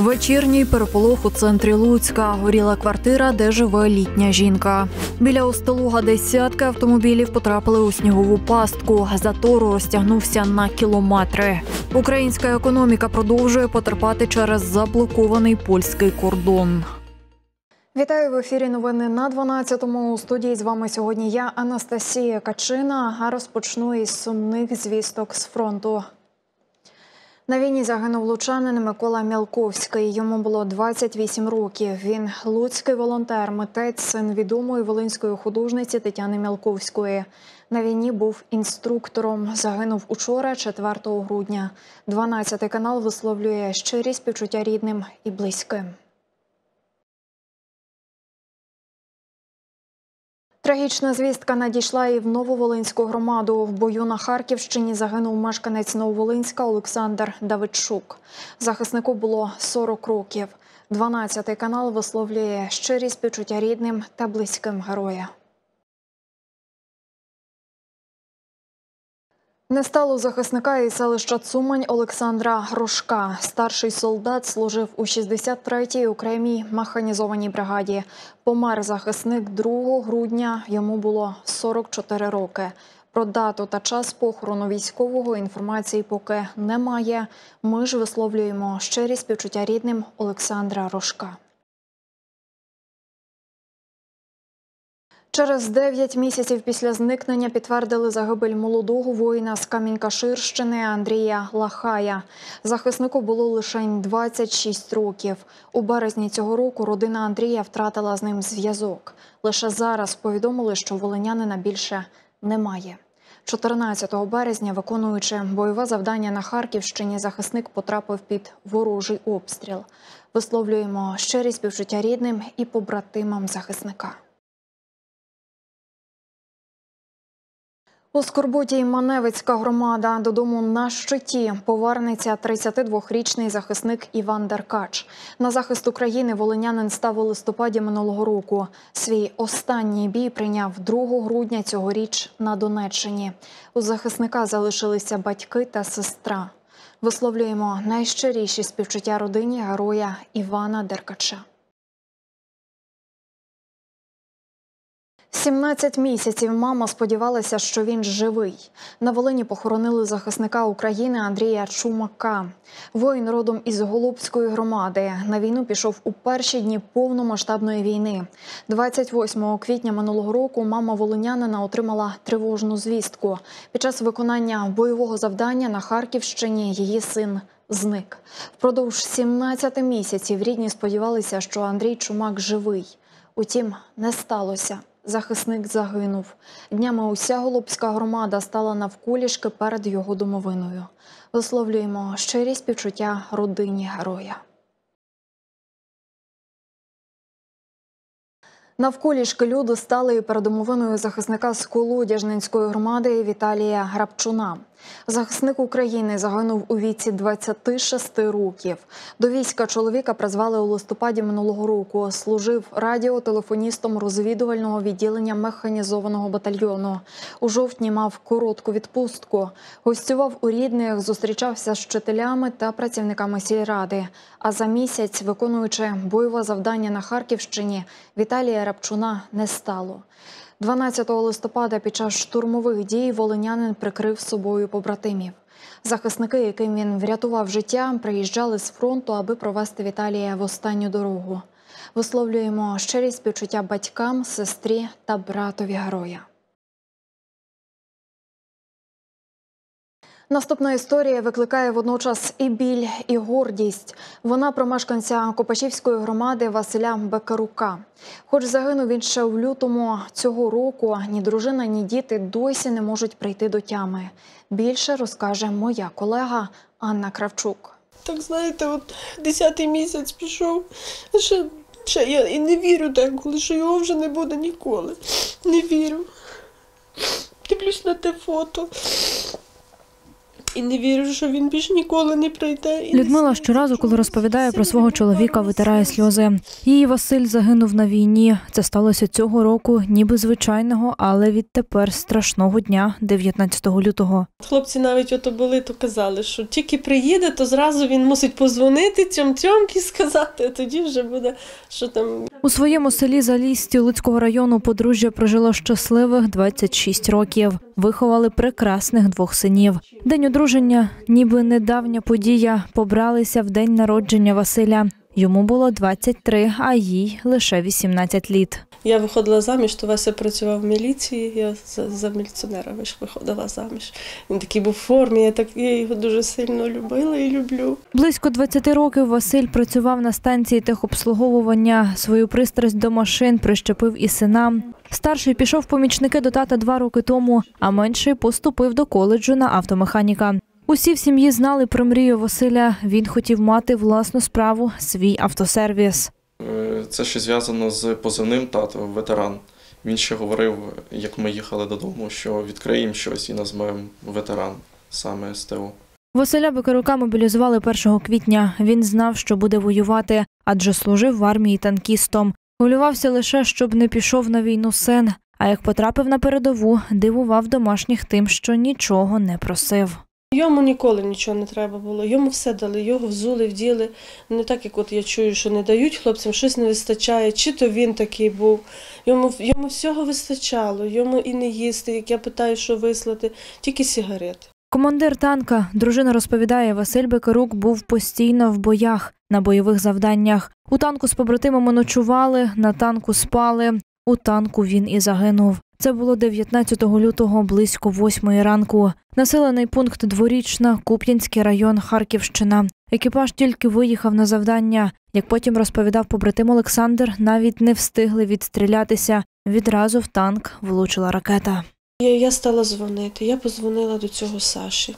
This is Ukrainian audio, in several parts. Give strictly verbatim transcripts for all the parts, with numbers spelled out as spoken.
Вечірній переполох у центрі Луцька. Горіла квартира, де живе літня жінка. Біля Устилуга десятки автомобілів потрапили у снігову пастку. Затор розтягнувся на кілометри. Українська економіка продовжує потерпати через заблокований польський кордон. Вітаю, в ефірі новини на дванадцятому. У студії з вами сьогодні я, Анастасія Качина, а розпочну із сумних звісток з фронту. На війні загинув лучанин Микола Мялковський. Йому було двадцять вісім років. Він луцький волонтер, митець, син відомої волинської художниці Тетяни Мялковської. На війні був інструктором. Загинув учора, четвертого грудня. дванадцятий канал висловлює щирі співчуття рідним і близьким. Трагічна звістка надійшла і в Нововолинську громаду. В бою на Харківщині загинув мешканець Нововолинська Олександр Давидчук. Захиснику було сорок років. дванадцятий канал висловлює щирі співчуття рідним та близьким героя. Не стало захисника із селища Цумань Олександра Рожка. Старший солдат служив у шістдесят третій окремій механізованій бригаді. Помер захисник другого грудня, йому було сорок чотири роки. Про дату та час похорону військового інформації поки немає. Ми ж висловлюємо щирі співчуття рідним Олександра Рожка. Через дев'ять місяців після зникнення підтвердили загибель молодого воїна з Камінь-Каширщини Андрія Лахая. Захиснику було лише двадцять шість років. У березні цього року родина Андрія втратила з ним зв'язок. Лише зараз повідомили, що волинянина більше немає. чотирнадцятого березня, виконуючи бойове завдання на Харківщині, захисник потрапив під ворожий обстріл. Висловлюємо щирі співчуття рідним і побратимам захисника. У скорботі Маневицька громада. Додому на щиті повернеться тридцятидвохрічний захисник Іван Деркач. На захист України волинянин став у листопаді минулого року. Свій останній бій прийняв другого грудня цьогоріч на Донеччині. У захисника залишилися батьки та сестра. Висловлюємо найщиріші співчуття родині героя Івана Деркача. сімнадцять місяців мама сподівалася, що він живий. На Волині похоронили захисника України Андрія Чумака. Воїн родом із Голубської громади. На війну пішов у перші дні повномасштабної війни. двадцять восьмого квітня минулого року мама волинянина отримала тривожну звістку. Під час виконання бойового завдання на Харківщині її син зник. Впродовж сімнадцяти місяців рідні сподівалися, що Андрій Чумак живий. Утім, не сталося. Захисник загинув. Днями уся Голубська громада стала навколішки перед його домовиною. Висловлюємо щирі співчуття родині героя. Навколішки люди стали перед домовиною захисника з Колодяжненської громади Віталія Грабчуна. Захисник України загинув у віці двадцяти шести років. До війська чоловіка призвали у листопаді минулого року. Служив радіотелефоністом розвідувального відділення механізованого батальйону. У жовтні мав коротку відпустку. Гостював у рідних, зустрічався з вчителями та працівниками сільради. А за місяць, виконуючи бойове завдання на Харківщині, Віталія Грабчуна не стало. дванадцятого листопада під час штурмових дій волинянин прикрив собою побратимів. Захисники, яким він врятував життя, приїжджали з фронту, аби провести Віталія в останню дорогу. Висловлюємо щирі співчуття батькам, сестрі та братові героя. Наступна історія викликає водночас і біль, і гордість. Вона про мешканця Копачівської громади Василя Бекарука. Хоч загинув він ще в лютому цього року, ні дружина, ні діти досі не можуть прийти до тями. Більше розкаже моя колега Анна Кравчук. Так, знаєте, от десятий місяць пішов, ще, ще я і не вірю деколи, що його вже не буде ніколи. Не вірю. Дивлюсь на те фото. І не вірю, що він більш ніколи не прийде. І не Людмила сниться щоразу, коли чогось. розповідає про Синові свого чоловіка, повернулися. витирає сльози. Її Василь загинув на війні. Це сталося цього року, ніби звичайного, але відтепер страшного дня, дев'ятнадцятого лютого. Хлопці навіть ото були, то казали, що тільки приїде, то зразу він мусить позвонити цьом-цьомки сказати, а тоді вже буде, що там. У своєму селі Залісті Луцького району подружжя прожило щасливих двадцять шість років. Виховали прекрасних двох синів. День одруження, ніби недавня подія, побралися в день народження Василя. Йому було двадцять три, а їй лише вісімнадцять літ. Я виходила заміж, то Вася працював в міліції, я за, за міліціонера виходила заміж. Він такий був в формі, я, так, я його дуже сильно любила і люблю. Близько двадцяти років Василь працював на станції техобслуговування. Свою пристрасть до машин прищепив і синам. Старший пішов в помічники до тата два роки тому, а менший поступив до коледжу на автомеханіка. Усі в сім'ї знали про мрію Василя. Він хотів мати власну справу – свій автосервіс. Це ще зв'язано з позивним тато, ветеран. Він ще говорив, як ми їхали додому, що відкриємо щось і назвемо ветеран, саме СТО. Василя Бекарука мобілізували першого квітня. Він знав, що буде воювати, адже служив в армії танкістом. Хвилювався лише, щоб не пішов на війну син. А як потрапив на передову, дивував домашніх тим, що нічого не просив. Йому ніколи нічого не треба було, йому все дали, його взули, вділи. Не так, як от я чую, що не дають хлопцям, щось не вистачає, чи то він такий був. Йому, йому всього вистачало, йому і не їсти, як я питаю, що вислати, тільки сигарети. Командир танка, дружина розповідає, Василь Бекарук був постійно в боях, на бойових завданнях. У танку з побратимами ночували, на танку спали. У танку він і загинув. Це було дев'ятнадцятого лютого близько восьмої ранку. Населений пункт Дворічна, Куп'янський район, Харківщина. Екіпаж тільки виїхав на завдання. Як потім розповідав побратим Олександр, навіть не встигли відстрілятися. Відразу в танк влучила ракета. Я, я стала дзвонити, я позвонила до цього Саші.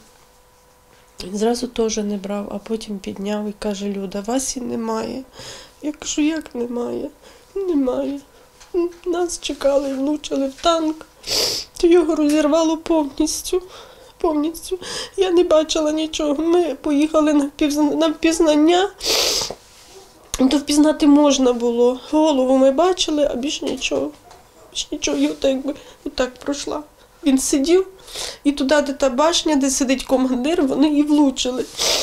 Він зразу теж не брав, а потім підняв і каже: Люда, Васі немає. Я кажу: як немає? Немає. Нас чекали, влучили в танк, то його розірвало повністю. повністю. Я не бачила нічого. Ми поїхали на, впізна... на впізнання, то впізнати можна було. Голову ми бачили, а більш нічого. Більш нічого, і отак, якби, отак пройшла. Він сидів, і туди, де та башня, де сидить командир, вони і влучили.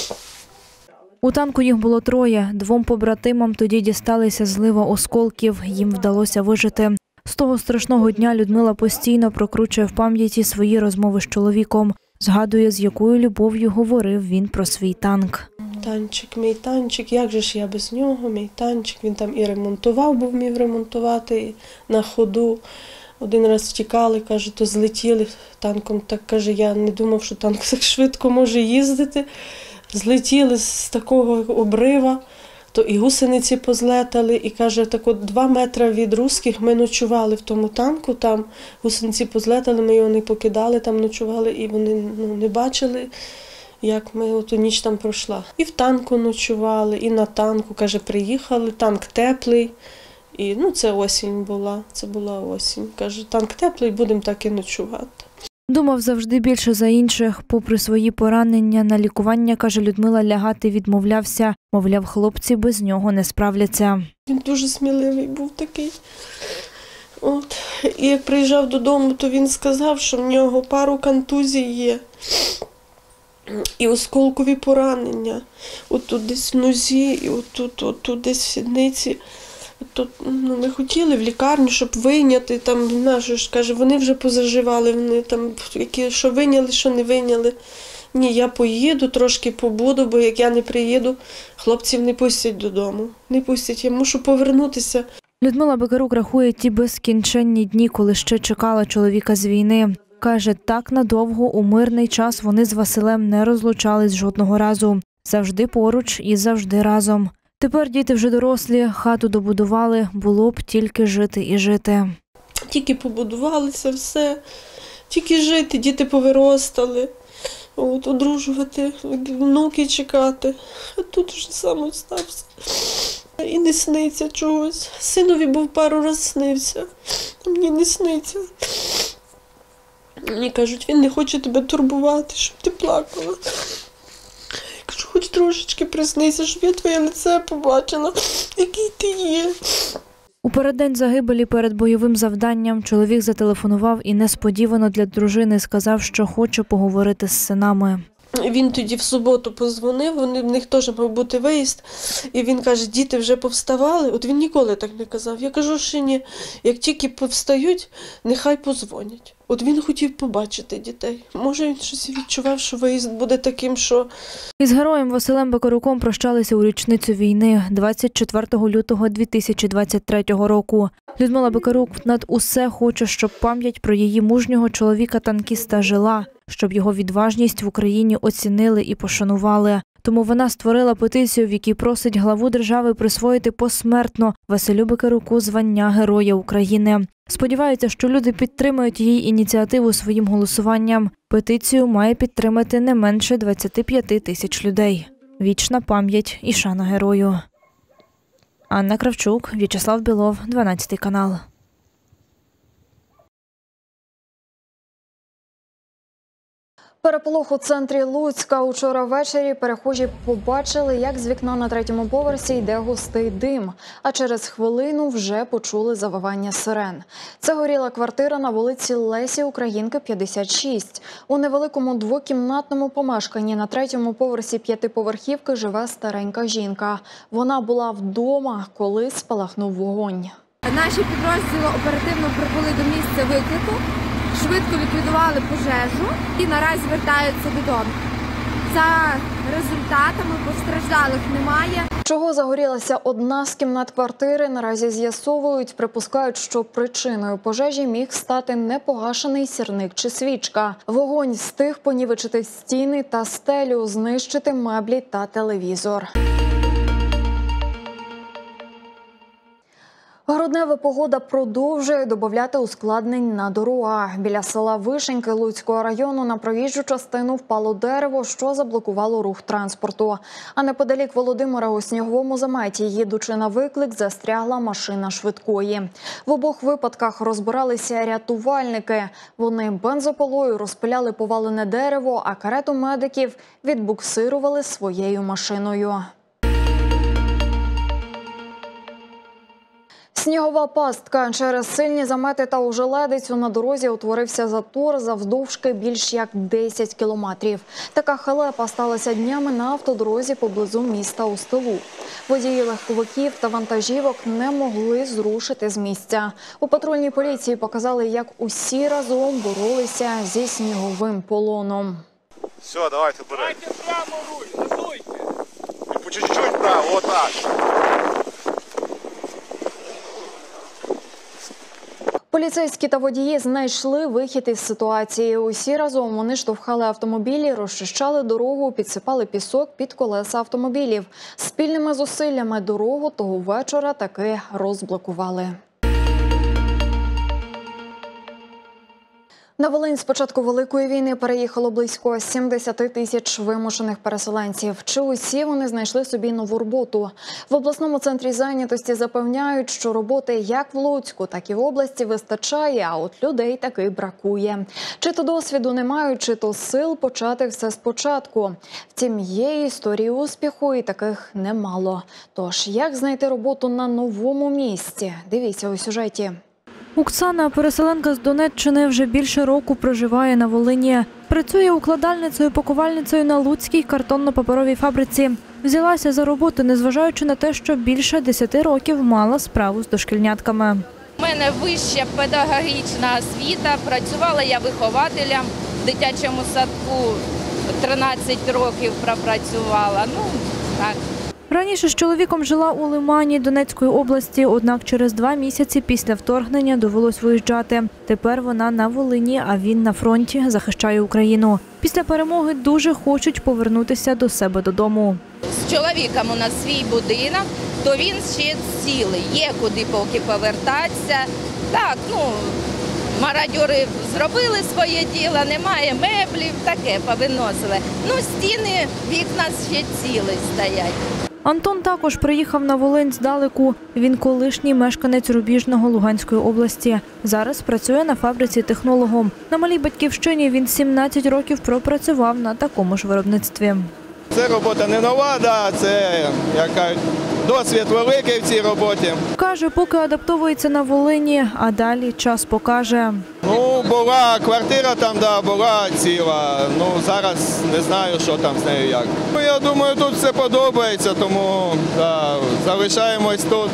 У танку їх було троє. Двом побратимам тоді дісталися злива осколків. Їм вдалося вижити. З того страшного дня Людмила постійно прокручує в пам'яті свої розмови з чоловіком. Згадує, з якою любов'ю говорив він про свій танк. Танчик, мій танчик, як же ж я без нього, мій танчик. Він там і ремонтував, бо вмів ремонтувати і на ходу. Один раз втікали, каже, то злетіли танком. Так, каже, я не думав, що танк так швидко може їздити. Злетіли з такого обрива, то і гусениці позлетали, і, каже, так от два метри від русських ми ночували в тому танку, там гусениці позлетали, ми його не покидали, там ночували, і вони ну, не бачили, як ми оту ніч там пройшла. І в танку ночували, і на танку, каже, приїхали, танк теплий, і ну, це осінь була, це була осінь. Каже, танк теплий, будемо так і ночувати. Думав завжди більше за інших. Попри свої поранення, на лікування, каже Людмила, лягати відмовлявся. Мовляв, хлопці без нього не справляться. Він дуже сміливий був такий. От. І як приїжджав додому, то він сказав, що в нього пару контузій є. І осколкові поранення. От тут десь в нозі, і от тут, от тут десь в сідниці. Тут, ну, ми хотіли в лікарню, щоб вийняти, там, нашу ж, каже, вони вже позаживали, вони там, які, що вийняли, що не вийняли. Ні, я поїду, трошки побуду, бо як я не приїду, хлопців не пустять додому. Не пустять, я мушу повернутися. Людмила Бекарук рахує ті безкінченні дні, коли ще чекала чоловіка з війни. Каже, так надовго у мирний час вони з Василем не розлучались жодного разу. Завжди поруч і завжди разом. Тепер діти вже дорослі, хату добудували, було б тільки жити і жити. Тільки побудувалися, все, тільки жити, діти повиростали, от, одружувати, внуки чекати, а тут вже сам остався. І не сниться чогось. Синові був пару разів снився, а мені не сниться. Мені кажуть, він не хоче тебе турбувати, щоб ти плакала. Я кажу, хоч трошечки приснися, щоб я твоє лице побачила, який ти є. У переддень загибелі перед бойовим завданням чоловік зателефонував і несподівано для дружини сказав, що хоче поговорити з синами. Він тоді в суботу позвонив, вони, в них теж мав бути виїзд, і він каже, діти вже повставали. От він ніколи так не казав. Я кажу, що ні, як тільки повстають, нехай позвонять. От він хотів побачити дітей. Може, він щось відчував, що виїзд буде таким, що... Із героєм Василем Бекаруком прощалися у річницю війни двадцять четвертого лютого дві тисячі двадцять третього року. Людмила Бекарук над усе хоче, щоб пам'ять про її мужнього чоловіка-танкіста жила, щоб його відважність в Україні оцінили і пошанували. Тому вона створила петицію, в якій просить главу держави присвоїти посмертно Василю Бекаруку звання Героя України. Сподіваються, що люди підтримають її ініціативу своїм голосуванням. Петицію має підтримати не менше двадцять п'ять тисяч людей. Вічна пам'ять і шана герою. Анна Кравчук, В'ячеслав Білов, дванадцятий канал. Переполох у центрі Луцька. Учора ввечері перехожі побачили, як з вікна на третьому поверсі йде густий дим, а через хвилину вже почули завивання сирен. Це горіла квартира на вулиці Лесі Українки, п'ятдесят шість. У невеликому двокімнатному помешканні на третьому поверсі п'ятиповерхівки живе старенька жінка. Вона була вдома, коли спалахнув вогонь. Наші підрозділи оперативно прибули до місця виклику, швидко ліквідували пожежу і наразі вертаються додому. За результатами постраждалих немає. Чого загорілася одна з кімнат квартири, наразі з'ясовують. Припускають, що причиною пожежі міг стати непогашений сірник чи свічка. Вогонь встиг понівечити стіни та стелю, знищити меблі та телевізор. Груднева погода продовжує додавати ускладнень на дорогах. Біля села Вишеньки Луцького району на проїжджу частину впало дерево, що заблокувало рух транспорту. А неподалік Володимира у сніговому заметі, їдучи на виклик, застрягла машина швидкої. В обох випадках розбиралися рятувальники. Вони бензопилою розпиляли повалене дерево, а карету медиків відбуксирували своєю машиною. Снігова пастка. Через сильні замети та ожеледицю на дорозі утворився затор завдовжки більш як десять кілометрів. Така халепа сталася днями на автодорозі поблизу міста Устилуг. Водії легковиків та вантажівок не могли зрушити з місця. У патрульній поліції показали, як усі разом боролися зі сніговим полоном. Все, давайте вперед. Давайте прямо руль, газуйте. І по чуть-чуть вправо, отак. Поліцейські та водії знайшли вихід із ситуації. Усі разом вони штовхали автомобілі, розчищали дорогу, підсипали пісок під колеса автомобілів. Спільними зусиллями дорогу того вечора таки розблокували. На Волинь з початку Великої війни переїхало близько сімдесят тисяч вимушених переселенців. Чи усі вони знайшли собі нову роботу? В обласному центрі зайнятості запевняють, що роботи як в Луцьку, так і в області вистачає, а от людей таки бракує. Чи то досвіду не мають, чи то сил почати все спочатку. Втім, є історії успіху і таких немало. Тож, як знайти роботу на новому місці? Дивіться у сюжеті. Оксана, переселенка з Донеччини, вже більше року проживає на Волині. Працює укладальницею-пакувальницею на Луцькій картонно-паперовій фабриці. Взялася за роботу, незважаючи на те, що більше десяти років мала справу з дошкільнятками. У мене вища педагогічна освіта, працювала я вихователем в дитячому садку, тринадцять років пропрацювала. Ну, так. Раніше з чоловіком жила у Лимані Донецької області, однак через два місяці після вторгнення довелось виїжджати. Тепер вона на Волині, а він на фронті, захищає Україну. Після перемоги дуже хочуть повернутися до себе додому. З чоловіком у нас свій будинок, то він ще цілий, є куди поки повертатися. Так, ну, мародьори зробили своє діло, немає меблів, таке повиносили. Ну, стіни, вікна ще цілі стоять. Антон також приїхав на Волинь здалеку. Він колишній мешканець Рубіжного Луганської області. Зараз працює на фабриці технологом. На малій батьківщині він сімнадцять років пропрацював на такому ж виробництві. Це робота не нова, да, це як кажуть, досвід великий в цій роботі. Каже, поки адаптовується на Волині, а далі час покаже. Ну, була квартира там, да, була ціла. Ну, зараз не знаю, що там з нею як. Ну, я думаю, тут все подобається, тому да, залишаємось тут.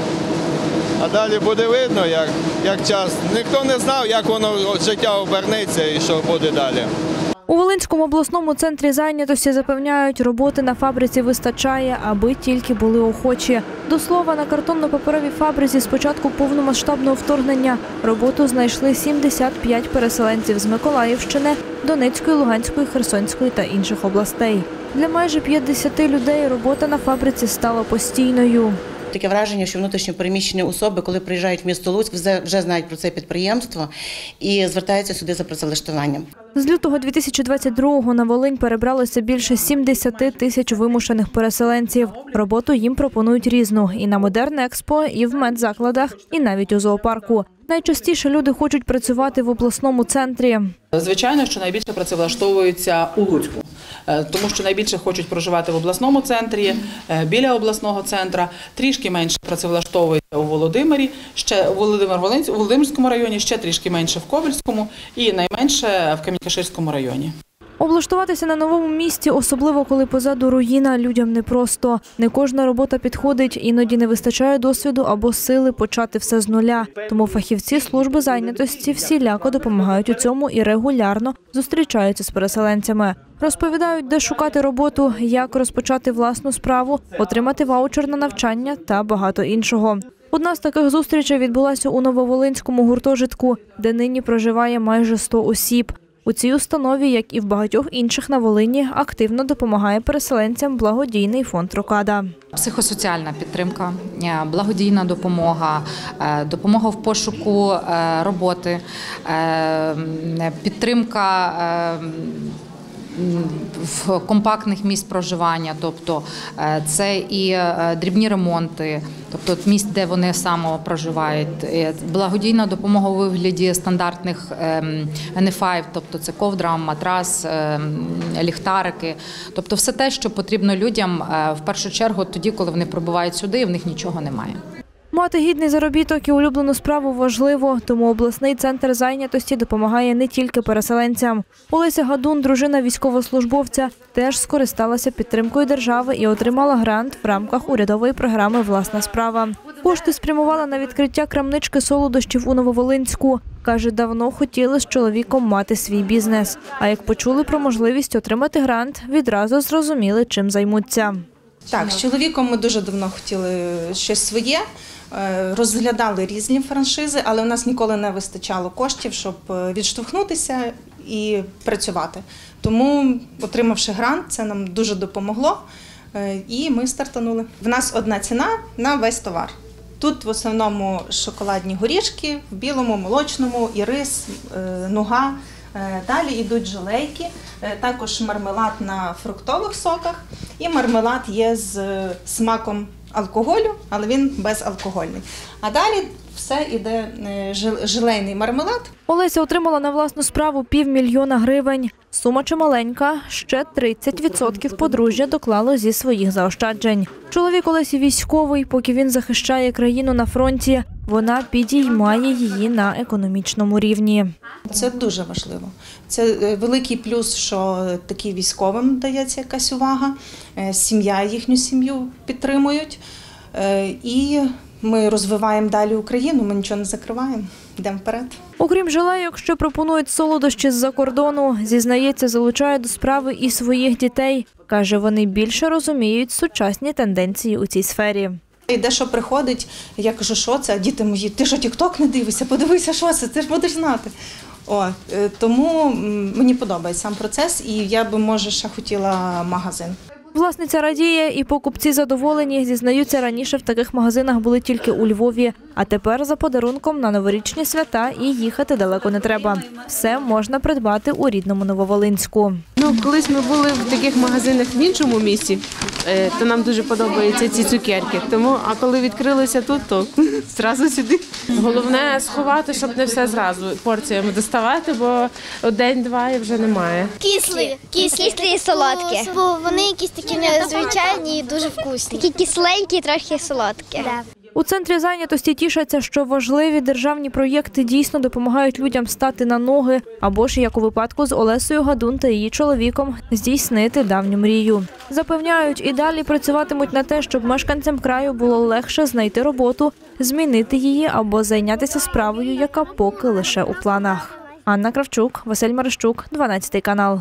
А далі буде видно, як, як час. Ніхто не знав, як воно життя обернеться і що буде далі. У Волинському обласному центрі зайнятості запевняють, роботи на фабриці вистачає, аби тільки були охочі. До слова, на картонно-паперовій фабриці з початку повномасштабного вторгнення роботу знайшли сімдесят п'ять переселенців з Миколаївщини, Донецької, Луганської, Херсонської та інших областей. Для майже п'ятдесяти людей робота на фабриці стала постійною. Таке враження, що внутрішньо переміщені особи, коли приїжджають в місто Луцьк, вже знають про це підприємство і звертаються сюди за працевлаштуванням. З лютого дві тисячі двадцять другого на Волинь перебралося більше сімдесят тисяч вимушених переселенців. Роботу їм пропонують різну – і на Модерн-Експо, і в медзакладах, і навіть у зоопарку. Найчастіше люди хочуть працювати в обласному центрі. Звичайно, що найбільше працевлаштовуються у Луцьку, тому що найбільше хочуть проживати в обласному центрі, біля обласного центру, трішки менше працевлаштовуються у Володимирі, ще у Володимир-Волинському, у Володимирському районі, ще трішки менше в Ковельському і найменше в Камінь-Каширському районі. Облаштуватися на новому місці, особливо коли позаду руїна, людям непросто. Не кожна робота підходить, іноді не вистачає досвіду або сили почати все з нуля. Тому фахівці служби зайнятості всіляко допомагають у цьому і регулярно зустрічаються з переселенцями. Розповідають, де шукати роботу, як розпочати власну справу, отримати ваучер на навчання та багато іншого. Одна з таких зустрічей відбулася у Нововолинському гуртожитку, де нині проживає майже сто осіб. У цій установі, як і в багатьох інших на Волині, активно допомагає переселенцям благодійний фонд «Рокада». Психосоціальна підтримка, благодійна допомога, допомога в пошуку роботи, підтримка в компактних місць проживання, тобто це і дрібні ремонти, тобто місць, де вони саме проживають, благодійна допомога у вигляді стандартних ен еф ай, тобто це ковдра, матрас, ліхтарики, тобто все те, що потрібно людям в першу чергу тоді, коли вони прибувають сюди і в них нічого немає. Мати гідний заробіток і улюблену справу важливо, тому обласний центр зайнятості допомагає не тільки переселенцям. Олеся Гадун, дружина військовослужбовця, теж скористалася підтримкою держави і отримала грант в рамках урядової програми «Власна справа». Кошти спрямувала на відкриття крамнички солодощів у Нововолинську. Каже, давно хотіли з чоловіком мати свій бізнес. А як почули про можливість отримати грант, відразу зрозуміли, чим займуться. Так, з чоловіком ми дуже давно хотіли щось своє, розглядали різні франшизи, але у нас ніколи не вистачало коштів, щоб відштовхнутися і працювати. Тому, отримавши грант, це нам дуже допомогло і ми стартанули. В нас одна ціна на весь товар. Тут в основному шоколадні горішки, в білому, молочному, і рис, нуга. Далі йдуть желейки, також мармелад на фруктових соках і мармелад є з смаком алкоголю, але він безалкогольний. А далі все йде желейний мармелад. Олеся отримала на власну справу півмільйона гривень. Сума чималенька, ще тридцять відсотків подружжя доклало зі своїх заощаджень. Чоловік Олесі військовий, поки він захищає країну на фронті, вона підіймає її на економічному рівні. Це дуже важливо. Це великий плюс, що таким військовим дається якась увага, сім'я їхню сім'ю підтримують. І ми розвиваємо далі Україну, ми нічого не закриваємо, йдемо вперед. Окрім желейок, що пропонують солодощі з-за кордону, зізнається, залучає до справи і своїх дітей. Каже, вони більше розуміють сучасні тенденції у цій сфері. І дещо приходить, я кажу, що це? Діти мої, ти що, тік-ток не дивишся? Подивися, що це, ти ж будеш знати. О, тому мені подобається сам процес, і я би, може, ще хотіла магазин. Власниця радіє і покупці задоволені. Зізнаються, раніше в таких магазинах були тільки у Львові, а тепер за подарунком на новорічні свята і їхати далеко не треба. Все можна придбати у рідному Нововолинську. Ну, колись ми були в таких магазинах в іншому місці, то нам дуже подобаються ці цукерки. Тому, а коли відкрилися тут, то зразу сюди. Головне сховати, щоб не все зразу порціями доставати, бо день-два і вже немає. Кислі, кислі, кислі і солодкі. Бо вони якісь такі незвичайні і дуже вкусні. Такі кисленькі, трохи солодкі. У центрі зайнятості тішаться, що важливі державні проєкти дійсно допомагають людям стати на ноги, або ж, як у випадку з Олесею Гадун та її чоловіком, здійснити давню мрію. Запевняють, і далі працюватимуть на те, щоб мешканцям краю було легше знайти роботу, змінити її або зайнятися справою, яка поки лише у планах. Анна Кравчук, Василь Марищук, дванадцятий канал.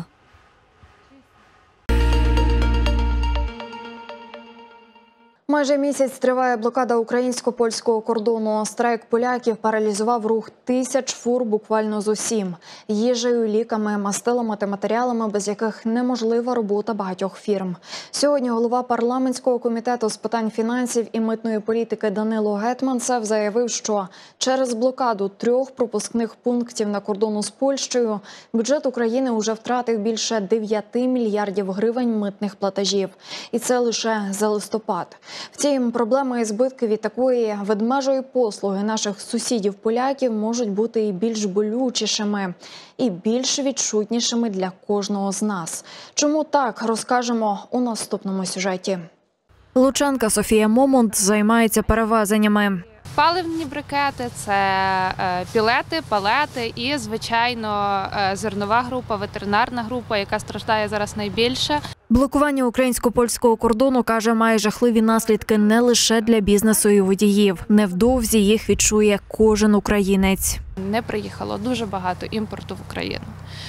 Майже місяць триває блокада українсько-польського кордону. Страйк поляків паралізував рух тисяч фур буквально з усім – їжею, ліками, мастилами та матеріалами, без яких неможлива робота багатьох фірм. Сьогодні голова парламентського комітету з питань фінансів і митної політики Данило Гетманцев заявив, що через блокаду трьох пропускних пунктів на кордону з Польщею бюджет України вже втратив більше дев'яти мільярдів гривень митних платежів. І це лише за листопад. Втім, проблеми і збитки від такої ведмежої послуги наших сусідів-поляків можуть бути і більш болючішими, і більш відчутнішими для кожного з нас. Чому так, розкажемо у наступному сюжеті. Лучанка Софія Момонт займається перевезеннями. Паливні брикети – це пілети, палети і, звичайно, зернова група, ветеринарна група, яка страждає зараз найбільше. Блокування українсько-польського кордону, каже, має жахливі наслідки не лише для бізнесу і водіїв. Невдовзі їх відчує кожен українець. Не приїхало дуже багато імпорту в Україну.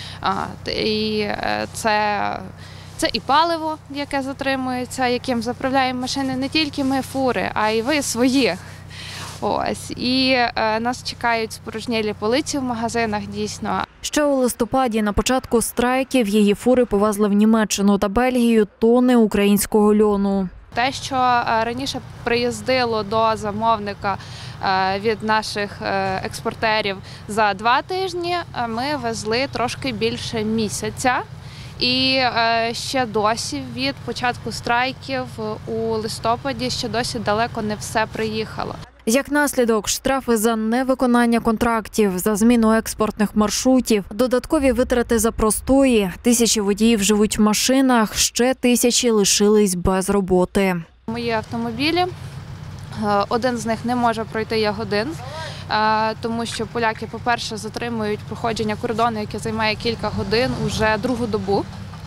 І це... Це і паливо, яке затримується, яким заправляємо машини не тільки ми фури, а й ви свої. Ось. І е, нас чекають спорожнілі полиці в магазинах, дійсно. Ще у листопаді на початку страйків її фури повезли в Німеччину та Бельгію тони українського льону. Те, що раніше приїздило до замовника від наших експортерів за два тижні, ми везли трошки більше місяця. І ще досі від початку страйків у листопаді ще досі далеко не все приїхало. Як наслідок, штрафи за невиконання контрактів, за зміну експортних маршрутів, додаткові витрати за простої, тисячі водіїв живуть в машинах, ще тисячі лишились без роботи. Мої автомобілі, один з них не може пройти Ягодин, тому що поляки, по-перше, затримують проходження кордону, яке займає кілька годин, уже другу добу.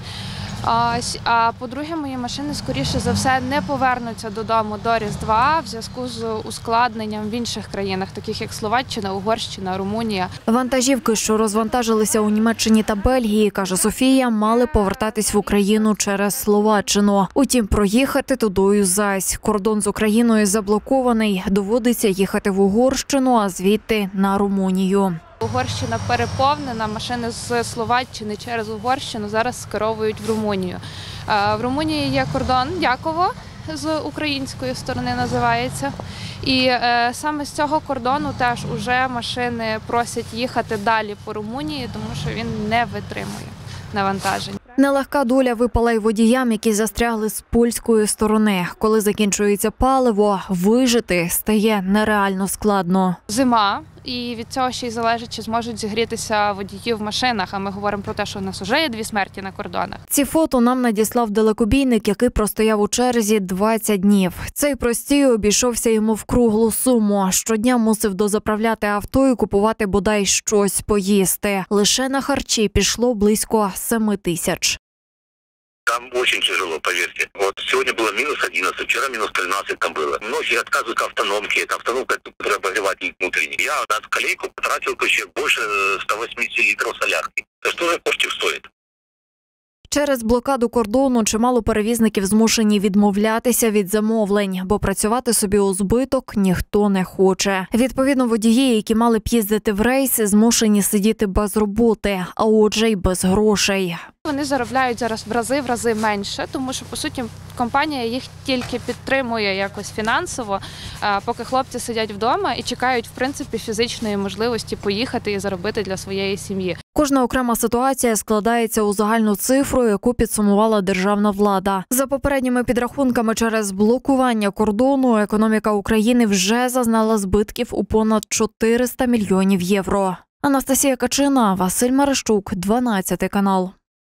А по-друге, мої машини, скоріше за все, не повернуться додому до Різдва в зв'язку з ускладненням в інших країнах, таких як Словаччина, Угорщина, Румунія. Вантажівки, що розвантажилися у Німеччині та Бельгії, каже Софія, мали повертатись в Україну через Словаччину. Утім, проїхати тудою зась. Кордон з Україною заблокований, доводиться їхати в Угорщину, а звідти на Румунію. Угорщина переповнена, машини з Словаччини через Угорщину зараз скеровують в Румунію. В Румунії є кордон Дяково, з української сторони називається. І саме з цього кордону теж уже машини просять їхати далі по Румунії, тому що він не витримує навантажень. Нелегка доля випала й водіям, які застрягли з польської сторони. Коли закінчується паливо, вижити стає нереально складно. Зима, і від цього ще й залежить, чи зможуть зігрітися водії в машинах, а ми говоримо про те, що у нас вже є дві смерті на кордонах. Ці фото нам надіслав далекобійник, який простояв у черзі двадцять днів. Цей простій обійшовся йому в круглу суму. Щодня мусив дозаправляти авто і купувати бодай щось поїсти. Лише на харчі пішло близько семи тисяч. Там очень тяжело, поверьте. Вот сегодня было минус одиннадцать, вчера минус тринадцать там было. Многие отказывают автономки, это автономка, которая обогреватель внутренний. Я на скалейку потратил еще больше ста восьмидесяти литров солярки. Это что же коштів стоит? Через блокаду кордону чимало перевізників змушені відмовлятися від замовлень, бо працювати собі у збиток ніхто не хоче. Відповідно, водії, які мали б їздити в рейси, змушені сидіти без роботи, а отже й без грошей. Вони заробляють зараз в рази, в рази менше, тому що, по суті, компанія їх тільки підтримує якось фінансово, поки хлопці сидять вдома і чекають, в принципі, фізичної можливості поїхати і заробити для своєї сім'ї. Кожна окрема ситуація складається у загальну цифру, яку підсумувала державна влада. За попередніми підрахунками, через блокування кордону економіка України вже зазнала збитків у понад чотириста мільйонів євро. Анастасія Качина, Василь Марищук, дванадцятий канал.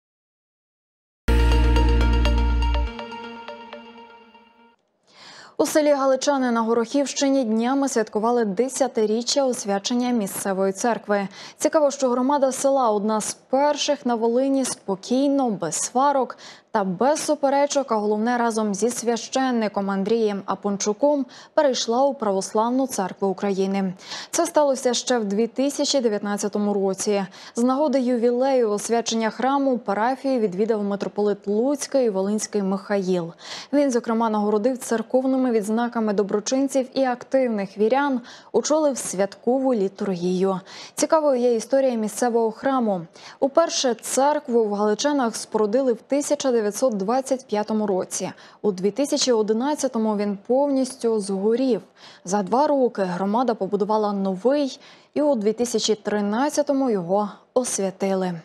У селі Галичани на Горохівщині днями святкували десятиріччя освячення місцевої церкви. Цікаво, що громада села одна з перших на Волині спокійно, без сварок та без суперечок, а головне разом зі священником Андрієм Апончуком перейшла у Православну церкву України. Це сталося ще в дві тисячі дев'ятнадцятому році. З нагоди ювілею освячення храму парафію відвідав митрополит Луцький і Волинський Михаїл. Він, зокрема, нагородив церковними відзнаками доброчинців і активних вірян, очолив святкову літургію. Цікавою є історія місцевого храму. Уперше церкву в Галичинах спорудили в тисяча дев'ятсот двадцять п'ятому році. У дві тисячі одинадцятому він повністю згорів. За два роки громада побудувала новий і у дві тисячі тринадцятому його освятили.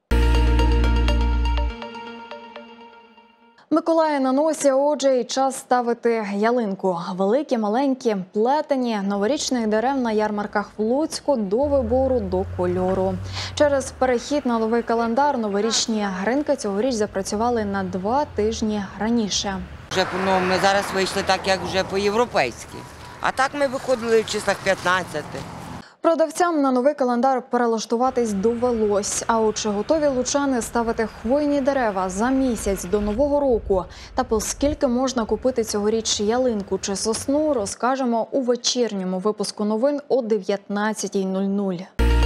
Миколая на носі, отже, і час ставити ялинку. Великі, маленькі, плетені новорічних дерев на ярмарках в Луцьку до вибору, до кольору. Через перехід на новий календар новорічні ринки цьогоріч запрацювали на два тижні раніше. Вже, ну, ми зараз вийшли так, як вже по-європейськи. А так ми виходили в числах п'ятнадцяти. Продавцям на новий календар перелаштуватись довелось. А от чи готові лучани ставити хвойні дерева за місяць до Нового року? Та по скільки можна купити цьогоріч ялинку чи сосну, розкажемо у вечірньому випуску новин о дев'ятнадцятій нуль нуль.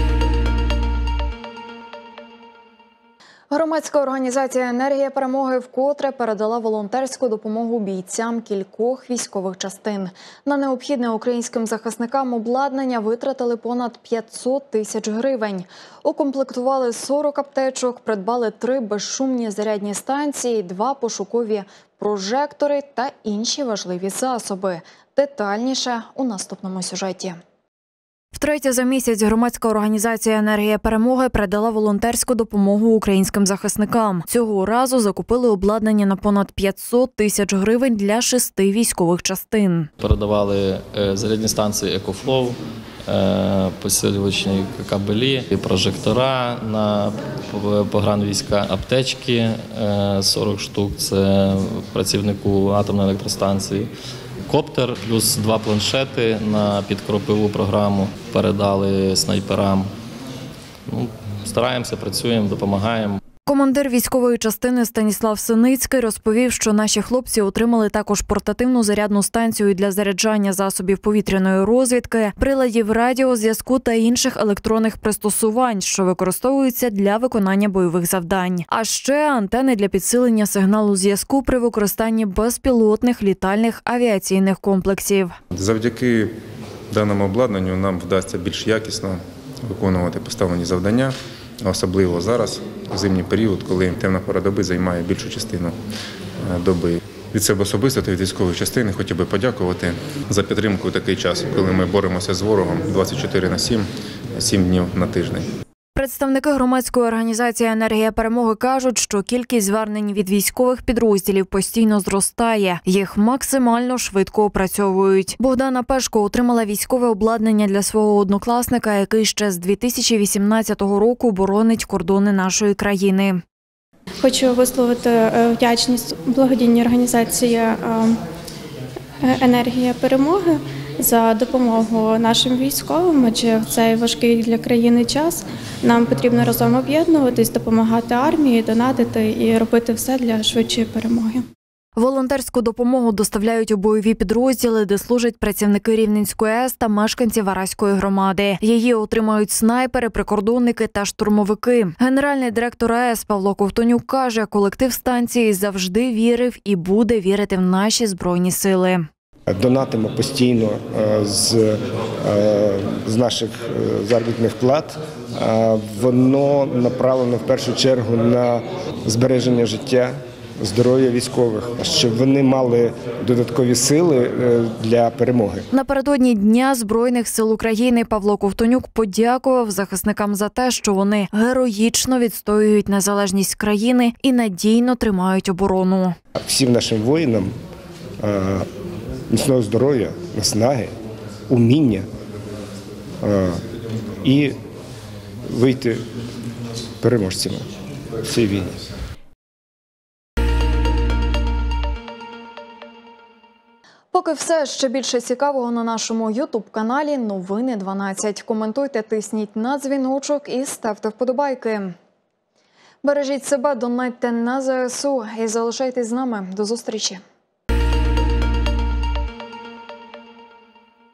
Громадська організація «Енергія перемоги» вкотре передала волонтерську допомогу бійцям кількох військових частин. На необхідне українським захисникам обладнання витратили понад п'ятсот тисяч гривень. Укомплектували сорок аптечок, придбали три безшумні зарядні станції, два пошукові прожектори та інші важливі засоби. Детальніше у наступному сюжеті. Втретє за місяць громадська організація «Енергія перемоги» передала волонтерську допомогу українським захисникам. Цього разу закупили обладнання на понад п'ятсот тисяч гривень для шести військових частин. Передавали зарядні станції «Екофлоу», посилювачні кабелі, прожектора на погранвійська, аптечки сорок штук, це працівнику атомної електростанції. Коптер, плюс два планшети на підкропиву програму передали снайперам. Ну, стараємося, працюємо, допомагаємо. Командир військової частини Станіслав Синицький розповів, що наші хлопці отримали також портативну зарядну станцію для заряджання засобів повітряної розвідки, приладів радіозв'язку та інших електронних пристосувань, що використовуються для виконання бойових завдань. А ще антени для підсилення сигналу зв'язку при використанні безпілотних літальних авіаційних комплексів. Завдяки даному обладнанню нам вдасться більш якісно виконувати поставлені завдання, особливо зараз, у зимній період, коли темна пора доби займає більшу частину доби. Від себе особисто та від військової частини хотів би подякувати за підтримку у такий час, коли ми боремося з ворогом двадцять чотири на сім, сім днів на тиждень. Представники громадської організації «Енергія перемоги» кажуть, що кількість звернень від військових підрозділів постійно зростає. Їх максимально швидко опрацьовують. Богдана Пешко отримала військове обладнання для свого однокласника, який ще з дві тисячі вісімнадцятого року боронить кордони нашої країни. Хочу висловити вдячність благодійній організації «Енергія перемоги» за допомогу нашим військовим, адже в цей важкий для країни час нам потрібно разом об'єднуватись, допомагати армії, донатити і робити все для швидшої перемоги. Волонтерську допомогу доставляють у бойові підрозділи, де служать працівники Рівненської АЕС та мешканці Вараської громади. Її отримають снайпери, прикордонники та штурмовики. Генеральний директор АЕС Павло Ковтонюк каже, колектив станції завжди вірив і буде вірити в наші Збройні сили. донатимо постійно з, з наших заробітних плат, воно направлено в першу чергу на збереження життя, здоров'я військових, щоб вони мали додаткові сили для перемоги. Напередодні Дня Збройних сил України Павло Ковтонюк подякував захисникам за те, що вони героїчно відстоюють незалежність країни і надійно тримають оборону. Всім нашим воїнам міцного здоров'я, наснаги, уміння і вийти переможцями в цій війні. Поки все, ще більше цікавого на нашому ютуб-каналі Новини дванадцять. Коментуйте, тисніть на дзвіночок і ставте вподобайки. Бережіть себе, донатьте на зе ес у і залишайтесь з нами. До зустрічі.